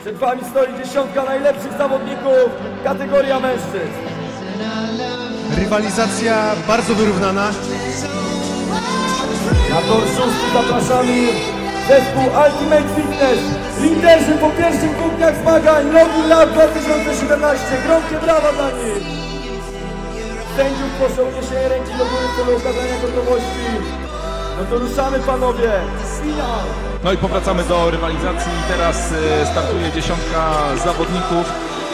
Przed wami stoi 10 najlepszych zawodników, kategoria mężczyzn. Rywalizacja bardzo wyrównana. Na tor 6 zapraszamy zespół Ultimate Fitness, liderzy po pierwszych 2 dniach zmagań Login Lab 2017. Gromkie brawa dla nich. Sędziów proszę o uniesienie ręki do góry w celu okazania gotowości. No to ruszamy, panowie. Finał. No i powracamy do rywalizacji. Teraz startuje 10 zawodników.